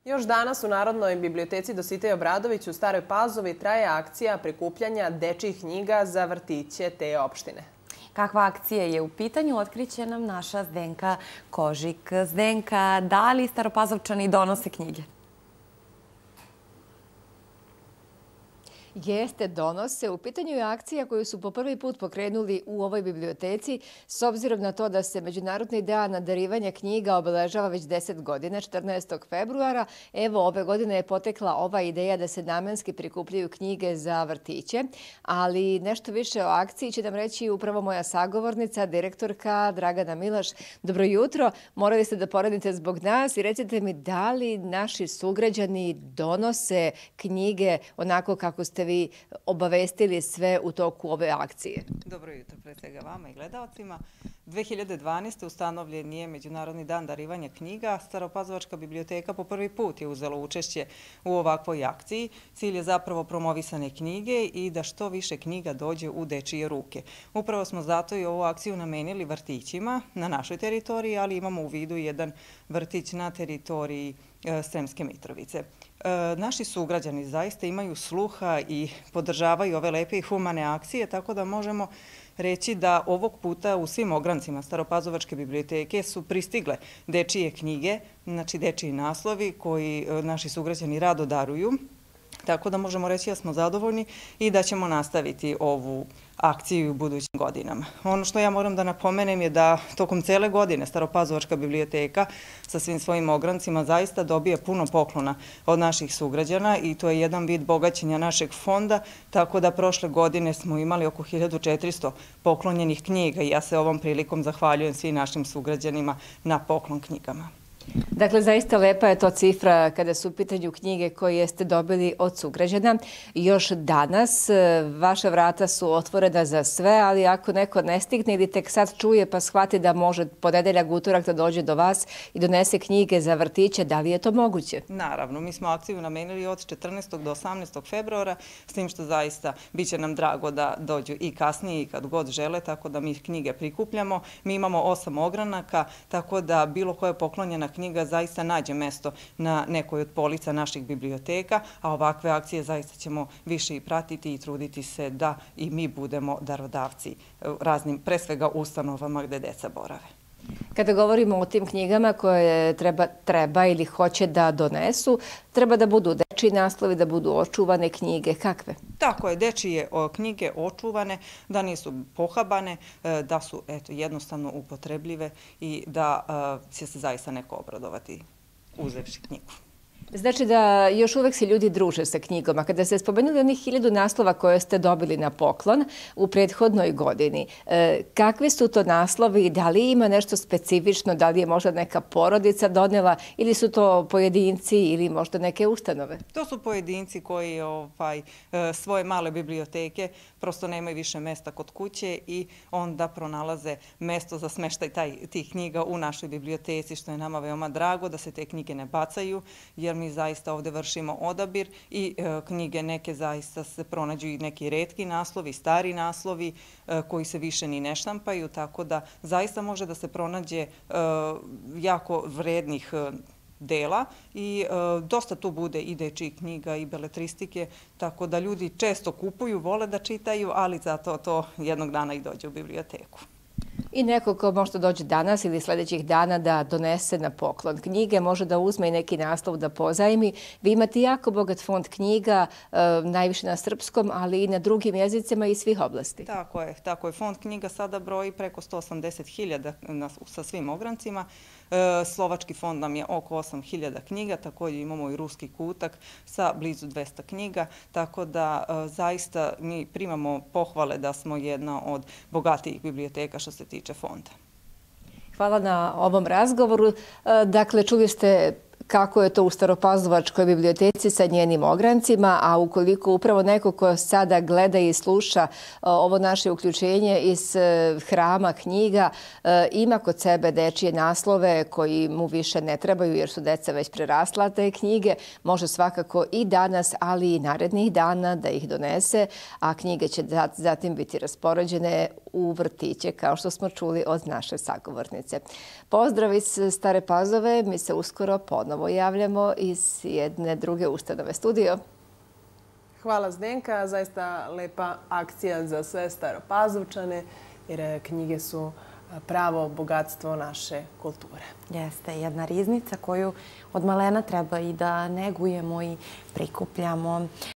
Još danas u Narodnoj biblioteci Dositej Obradović u Staroj Pazovi traje akcija prikupljanja dečjih knjiga za vrtiće te opštine. Kakva akcija je u pitanju, otkriće nam naša Zdenka Kožik. Zdenka, da li Staropazovčani donose knjige? Jeste, donose. U pitanju je akcija koju su po prvi put pokrenuli u ovoj biblioteci s obzirom na to da se Međunarodni dan darivanja knjiga obeležava već 10 godina, 14. februara. Evo, ove godine je potekla ova ideja da se namenski prikupljaju knjige za vrtiće, ali nešto više o akciji će nam reći upravo moja sagovornica, direktorka Dragana Milaš. Dobro jutro, morali ste da poradite zbog nas i recite mi da li naši sugrađani donose knjige onako kako ste vi obavestili sve u toku ove akcije. Dobro jutro pre svega vama i gledalcima. 2012. ustanovljen je Međunarodni dan darivanja knjiga. Staropazovačka biblioteka po prvi put je uzela učešće u ovakvoj akciji. Cilj je zapravo promovisane knjige i da što više knjiga dođe u dečije ruke. Upravo smo zato i ovu akciju namenili vrtićima na našoj teritoriji, ali imamo u vidu jedan vrtić na teritoriji Sremske Mitrovice. Naši sugrađani zaista imaju sluha i podržavaju ove lepe i humane akcije, tako da možemo reći da ovog puta u svim ograncima Staropazovačke biblioteke su pristigle dečije knjige, znači dečiji naslovi koji naši sugrađani rado daruju. Tako da možemo reći da smo zadovoljni i da ćemo nastaviti ovu akciju u budućim godinama. Ono što ja moram da napomenem je da tokom cele godine Staropazovačka biblioteka sa svim svojim ograncima zaista dobije puno poklona od naših sugrađana i to je jedan vid bogaćenja našeg fonda, tako da prošle godine smo imali oko 1400 poklonjenih knjiga i ja se ovom prilikom zahvaljujem svim našim sugrađanima na poklon knjigama. Dakle, zaista lepa je to cifra kada su u pitanju knjige koje ste dobili od sugrađana. Još danas vaša vrata su otvorena za sve, ali ako neko ne stigne ili tek sad čuje pa shvati da može ponedeljak, utorak da dođe do vas i donese knjige za vrtiće, da li je to moguće? Naravno, mi smo akciju namenili od 14. do 18. februara, s tim što zaista bit će nam drago da dođu i kasnije i kad god žele, tako da mi knjige prikupljamo. Mi imamo 8 ogranaka, tako da bilo koja poklonjena knjiga zaista nađe mesto na nekoj od polica naših biblioteka, a ovakve akcije zaista ćemo više i pratiti i truditi se da i mi budemo darodavci raznim, pre svega, ustanovama gde deca borave. Kada govorimo o tim knjigama koje treba ili hoće da donesu, treba da budu dečiji naslovi, da budu očuvane knjige. Kakve? Tako je, dečije knjige očuvane, da nisu pohabane, da su jednostavno upotrebljive i da će se zaista neko obradovati uzevši knjigu. Znači da još uvek se ljudi druže sa knjigom, a kada ste spomenuli onih 1000 naslova koje ste dobili na poklon u prethodnoj godini, kakvi su to naslovi, da li ima nešto specifično, da li je možda neka porodica donela ili su to pojedinci ili možda neke ustanove? To su pojedinci koji svoje male biblioteke prosto nemaju više mesta kod kuće i onda pronalaze mesto za smeštaj tih knjiga u našoj biblioteci, što je nama veoma drago da se te knjige ne bacaju, jer mi zaista ovde vršimo odabir i knjige neke zaista se pronađu i neki retki naslovi, stari naslovi koji se više ni ne štampaju, tako da zaista može da se pronađe jako vrednih dela i dosta tu bude i dečjih knjiga i beletristike, tako da ljudi često kupuju, vole da čitaju, ali zato to jednog dana i dođe u biblioteku. I neko ko možda dođe danas ili sljedećih dana da donese na poklon knjige, može da uzme i neki naslov da pozajmi. Vi imate jako bogat fond knjiga, najviše na srpskom, ali i na drugim jezicima i svih oblasti. Tako je. Fond knjiga sada broji preko 180.000 sa svim ograncima. Slovački fond nam je oko 8.000 knjiga, također imamo i ruski kutak sa blizu 200 knjiga, tako da zaista mi primamo pohvale da smo jedna od bogatijih biblioteka što se tiče fonda. Hvala na ovom razgovoru. Dakle, čuli ste kako je to u Staropazovačkoj biblioteci sa njenim ograncima, a ukoliko upravo neko ko sada gleda i sluša ovo naše uključenje iz hrama knjiga ima kod sebe dečije naslove koji mu više ne trebaju jer su deca već prerasla te knjige, može svakako i danas, ali i narednih dana da ih donese, a knjige će zatim biti raspoređene u vrtiće, kao što smo čuli od naše sagovornice. Pozdrav iz Stare Pazove, mi se uskoro ponovo javljamo iz jedne druge ustanove. Studio. Hvala Zdenka, zaista lepa akcija za sve Staropazovčane, jer knjige su pravo bogatstvo naše kulture. Jeste, jedna riznica koju od malena treba i da negujemo i prikupljamo.